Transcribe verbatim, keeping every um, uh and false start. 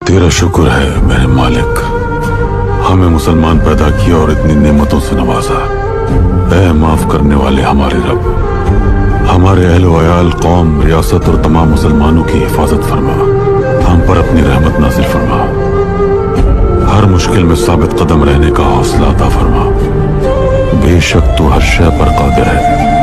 तेरा शुक्र है मेरे मालिक, हमें मुसलमान पैदा किया और इतनी नेमतों से नवाजा। ऐ माफ करने वाले हमारे रब, हमारे अहलो अयाल, कौम, रियासत और तमाम मुसलमानों की हिफाजत फरमा। हम पर अपनी रहमत नाजिल फरमा। हर मुश्किल में साबित कदम रहने का हौसला अता फरमा। बेशक तू हर शय पर कादिर है।